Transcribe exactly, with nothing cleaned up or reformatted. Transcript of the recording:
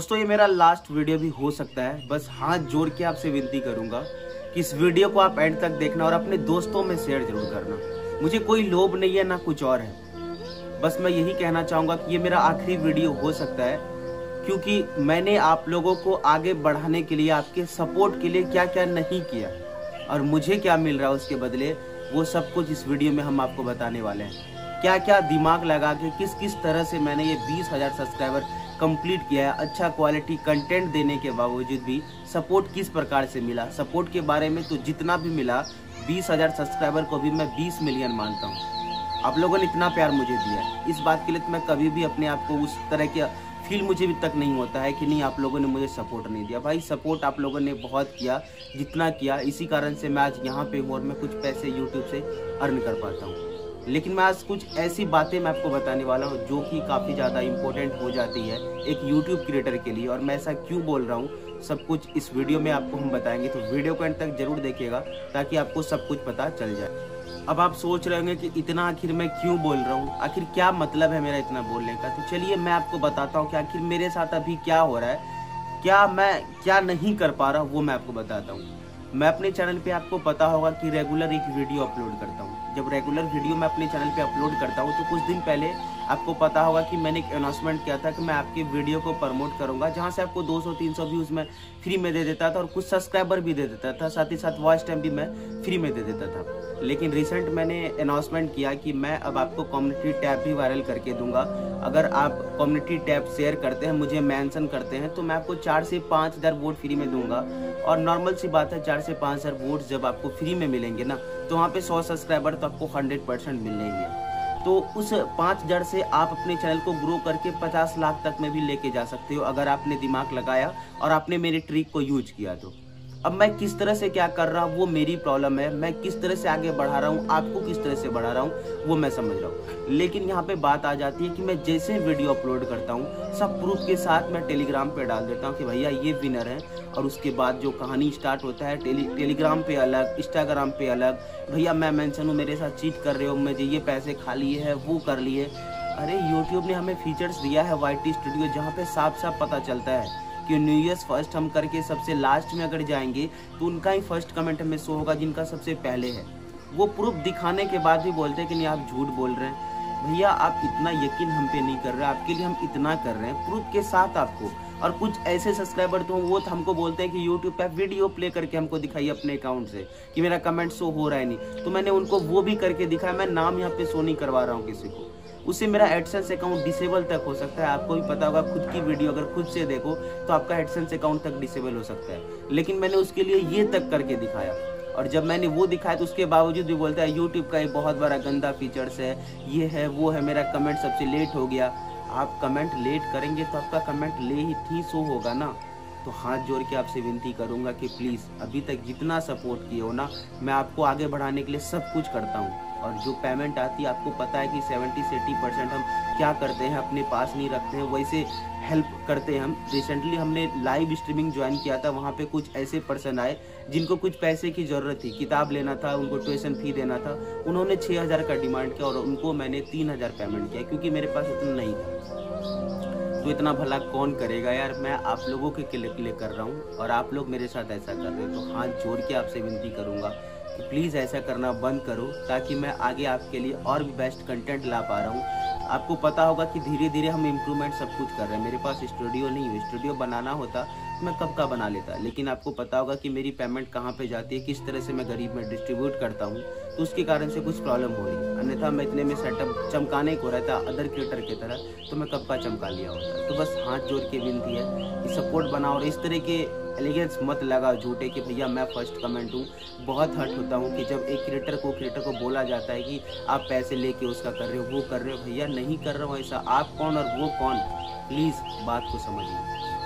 दोस्तों ये मेरा लास्ट वीडियो भी हो सकता है, बस हाथ जोड़ के आपसे विनती करूंगा कि इस वीडियो को आप एंड तक देखना और अपने दोस्तों में शेयर जरूर करना। मुझे कोई लोभ नहीं है ना कुछ और है, बस मैं यही कहना चाहूंगा कि ये मेरा आखिरी वीडियो हो सकता है, क्योंकि मैंने आप लोगों को आगे बढ़ाने के लिए, आपके सपोर्ट के लिए क्या क्या नहीं किया और मुझे क्या मिल रहा है उसके बदले, वो सब कुछ इस वीडियो में हम आपको बताने वाले हैं। क्या क्या दिमाग लगा के किस किस तरह से मैंने ये बीस हजार सब्सक्राइबर कंप्लीट किया है, अच्छा क्वालिटी कंटेंट देने के बावजूद भी सपोर्ट किस प्रकार से मिला। सपोर्ट के बारे में तो जितना भी मिला, बीस हजार सब्सक्राइबर को भी मैं बीस मिलियन मानता हूँ। आप लोगों ने इतना प्यार मुझे दिया है, इस बात के लिए तो मैं कभी भी अपने आप को उस तरह के फील मुझे भी तक नहीं होता है कि नहीं आप लोगों ने मुझे सपोर्ट नहीं दिया। भाई सपोर्ट आप लोगों ने बहुत किया, जितना किया, इसी कारण से मैं आज यहाँ पे हूँ और मैं कुछ पैसे यूट्यूब से अर्न कर पाता हूँ। लेकिन मैं आज कुछ ऐसी बातें मैं आपको बताने वाला हूँ जो कि काफ़ी ज़्यादा इम्पोर्टेंट हो जाती है एक यूट्यूब क्रिएटर के लिए। और मैं ऐसा क्यों बोल रहा हूँ, सब कुछ इस वीडियो में आपको हम बताएंगे, तो वीडियो को एंड तक जरूर देखिएगा ताकि आपको सब कुछ पता चल जाए। अब आप सोच रहे होंगे कि इतना आखिर मैं क्यों बोल रहा हूँ, आखिर क्या मतलब है मेरा इतना बोलने का। तो चलिए मैं आपको बताता हूँ कि आखिर मेरे साथ अभी क्या हो रहा है, क्या मैं क्या नहीं कर पा रहा हूँ, वो मैं आपको बताता हूँ। मैं अपने चैनल पे, आपको पता होगा कि रेगुलर एक वीडियो अपलोड करता हूँ। जब रेगुलर वीडियो मैं अपने चैनल पे अपलोड करता हूँ तो कुछ दिन पहले आपको पता होगा कि मैंने एक अनाउंसमेंट किया था कि मैं आपके वीडियो को प्रमोट करूंगा, जहां से आपको दो सौ तीन सौ व्यूज में फ्री में दे देता था और कुछ सब्सक्राइबर भी दे देता था, साथ ही साथ वॉच टाइम भी मैं फ्री में दे देता था। लेकिन रिसेंट मैंने अनाउंसमेंट किया कि मैं अब आपको कम्युनिटी टैब भी वायरल करके दूंगा। अगर आप कम्युनिटी टैब शेयर करते हैं, मुझे मेंशन करते हैं, तो मैं आपको चार से पाँच हजार वोट फ्री में दूंगा। और नॉर्मल सी बात है, चार से पाँच हजार वोट जब आपको फ्री में मिलेंगे ना, तो वहाँ पे सौ सब्सक्राइबर तो आपको हंड्रेड परसेंट मिलने ही है। तो उस पाँच हजार से आप अपने चैनल को ग्रो करके पचास लाख तक में भी लेके जा सकते हो, अगर आपने दिमाग लगाया और आपने मेरी ट्रिक को यूज किया तो। अब मैं किस तरह से क्या कर रहा हूँ वो मेरी प्रॉब्लम है, मैं किस तरह से आगे बढ़ा रहा हूँ, आपको किस तरह से बढ़ा रहा हूँ वो मैं समझ रहा हूँ। लेकिन यहाँ पे बात आ जाती है कि मैं जैसे वीडियो अपलोड करता हूँ, सब प्रूफ के साथ मैं टेलीग्राम पे डाल देता हूँ कि भैया ये विनर है, और उसके बाद जो कहानी स्टार्ट होता है, टेली टेलीग्राम पे अलग, इंस्टाग्राम पे अलग, भैया मैं मेंशन हूँ, मेरे साथ चीट कर रहे हो, मुझे ये पैसे खा लिए है, वो कर लिए। अरे यूट्यूब ने हमें फीचर्स दिया है वाई टी स्टूडियो, जहाँ पे साफ साफ पता चलता है कि न्यू ईयर्स फर्स्ट हम करके सबसे लास्ट में अगर जाएंगे तो उनका ही फर्स्ट कमेंट हमें शो होगा जिनका सबसे पहले है। वो प्रूफ दिखाने के बाद भी बोलते हैं कि नहीं आप झूठ बोल रहे हैं। भैया आप इतना यकीन हम पे नहीं कर रहे, आपके लिए हम इतना कर रहे हैं प्रूफ के साथ आपको। और कुछ ऐसे सब्सक्राइबर तो वो हमको बोलते हैं कि यूट्यूब पे वीडियो प्ले करके हमको दिखाइए अपने अकाउंट से कि मेरा कमेंट शो हो रहा है नहीं, तो मैंने उनको वो भी करके दिखाया। मैं नाम यहाँ पे शो नहीं करवा रहा हूँ किसी को, उससे मेरा एडसेंस अकाउंट डिसेबल तक हो सकता है। आपको भी पता होगा, खुद की वीडियो अगर खुद से देखो तो आपका एडसेंस अकाउंट तक डिसेबल हो सकता है। लेकिन मैंने उसके लिए ये तक करके दिखाया, और जब मैंने वो दिखाया तो उसके बावजूद भी बोलता है यूट्यूब का एक बहुत बड़ा गंदा फीचर्स है, ये है वो है, मेरा कमेंट सबसे लेट हो गया। आप कमेंट लेट करेंगे तो आपका कमेंट ले ही ही शो होगा ना। तो हाथ जोड़ के आपसे विनती करूंगा कि प्लीज़ अभी तक जितना सपोर्ट किए हो ना, मैं आपको आगे बढ़ाने के लिए सब कुछ करता हूँ। और जो पेमेंट आती है, आपको पता है कि सेवेंटी से एटी परसेंट हम क्या करते हैं, अपने पास नहीं रखते हैं, वैसे हेल्प करते हैं हम। रिसेंटली हमने लाइव स्ट्रीमिंग ज्वाइन किया था, वहाँ पे कुछ ऐसे पर्सन आए जिनको कुछ पैसे की ज़रूरत थी, किताब लेना था, उनको ट्यूशन फी देना था, उन्होंने छः हज़ार का डिमांड किया और उनको मैंने तीन हज़ार पेमेंट किया, क्योंकि मेरे पास इतना नहीं था। तो इतना भला कौन करेगा यार, मैं आप लोगों के लिए कर रहा हूँ और आप लोग मेरे साथ ऐसा कर रहे हो। तो हाथ जोड़ के आपसे विनती करूँगा कि प्लीज़ ऐसा करना बंद करो, ताकि मैं आगे आपके लिए और भी बेस्ट कंटेंट ला पा रहा हूँ। आपको पता होगा कि धीरे धीरे हम इम्प्रूवमेंट सब कुछ कर रहे हैं। मेरे पास स्टूडियो नहीं है, स्टूडियो बनाना होता मैं कब का बना लेता, लेकिन आपको पता होगा कि मेरी पेमेंट कहाँ पे जाती है, किस तरह से मैं गरीब में डिस्ट्रीब्यूट करता हूँ, तो उसके कारण से कुछ प्रॉब्लम हो रही है। अन्यथा मैं इतने में सेटअप चमकाने को रहता अदर क्रिएटर की तरह, तो मैं कब का चमका लिया होता। तो बस हाथ जोड़ के विनती है कि सपोर्ट बनाओ और इस तरह के एलिगेंस मत लगाओ झूठे कि भैया मैं फर्स्ट कमेंट हूँ। बहुत हर्ट होता हूँ कि जब एक क्रिएटर को क्रिएटर को बोला जाता है कि आप पैसे लेके उसका कर रहे हो, वो कर रहे हो। भैया नहीं कर रहा हूँ ऐसा, आप कौन और वो कौन, प्लीज़ बात को समझिए।